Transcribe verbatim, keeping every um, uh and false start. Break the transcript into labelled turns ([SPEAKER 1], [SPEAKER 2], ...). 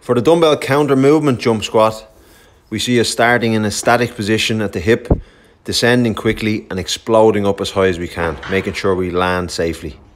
[SPEAKER 1] For the dumbbell counter movement jump squat, we see us starting in a static position at the hip, descending quickly and exploding up as high as we can, making sure we land safely.